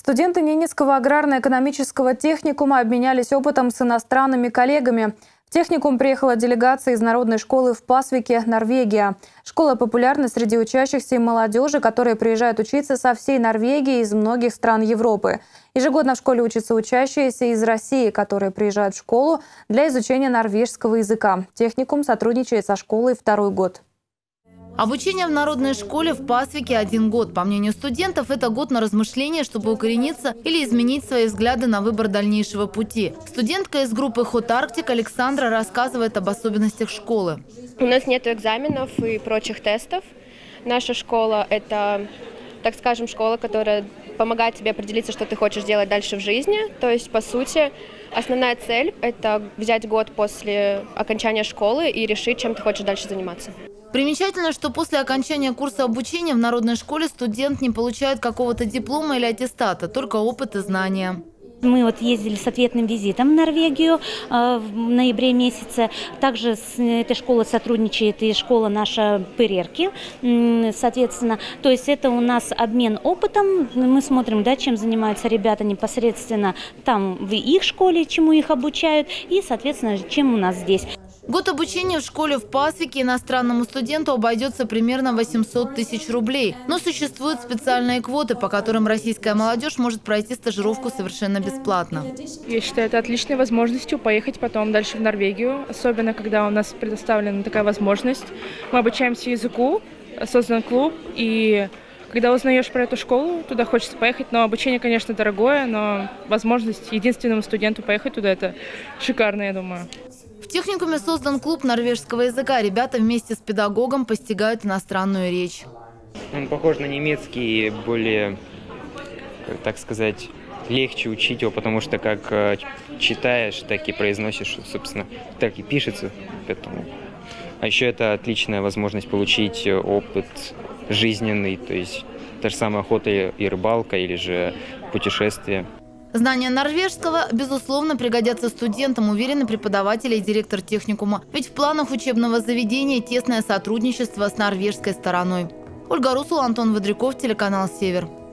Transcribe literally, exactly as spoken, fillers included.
Студенты Ненецкого аграрно-экономического техникума обменялись опытом с иностранными коллегами. В техникум приехала делегация из народной школы в Пасвике, Норвегия. Школа популярна среди учащихся и молодежи, которые приезжают учиться со всей Норвегии и из многих стран Европы. Ежегодно в школе учатся учащиеся из России, которые приезжают в школу для изучения норвежского языка. Техникум сотрудничает со школой второй год. Обучение в народной школе в Пасвике один год. По мнению студентов, это год на размышление, чтобы укорениться или изменить свои взгляды на выбор дальнейшего пути. Студентка из группы Hot Arctic Александра рассказывает об особенностях школы. У нас нет экзаменов и прочих тестов. Наша школа – это, так скажем, школа, которая помогает тебе определиться, что ты хочешь делать дальше в жизни. То есть, по сути, основная цель – это взять год после окончания школы и решить, чем ты хочешь дальше заниматься. Примечательно, что после окончания курса обучения в народной школе студент не получает какого-то диплома или аттестата, только опыт и знания. Мы вот ездили с ответным визитом в Норвегию э, в ноябре месяце. Также с этой школой сотрудничает и школа наша Перерки, э, соответственно. То есть это у нас обмен опытом. Мы смотрим, да, чем занимаются ребята непосредственно там в их школе, чему их обучают, и, соответственно, чем у нас здесь. Год обучения в школе в Пасвике иностранному студенту обойдется примерно восемьсот тысяч рублей. Но существуют специальные квоты, по которым российская молодежь может пройти стажировку совершенно бесплатно. Я считаю, это отличной возможностью поехать потом дальше в Норвегию, особенно когда у нас предоставлена такая возможность. Мы обучаемся языку, создан клуб, и когда узнаешь про эту школу, туда хочется поехать. Но обучение, конечно, дорогое, но возможность единственному студенту поехать туда – это шикарно, я думаю. В техникуме создан клуб норвежского языка. Ребята вместе с педагогом постигают иностранную речь. Он похож на немецкий, более, так сказать, легче учить его, потому что как читаешь, так и произносишь, собственно, так и пишется. Поэтому. А еще это отличная возможность получить опыт жизненный, то есть та же самая охота и рыбалка или же путешествие. Знания норвежского, безусловно, пригодятся студентам, уверены преподаватели и директор техникума. Ведь в планах учебного заведения тесное сотрудничество с норвежской стороной. Ольга Русул, Антон Водряков, телеканал «Север».